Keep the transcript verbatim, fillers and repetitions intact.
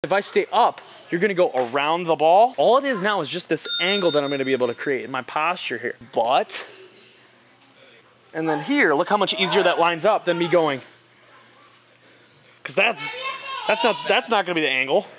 If I stay up, you're gonna go around the ball. All it is now is just this angle that I'm gonna be able to create in my posture here. But, and then here, look how much easier that lines up than me going. Cause that's, that's not, that's not gonna be the angle.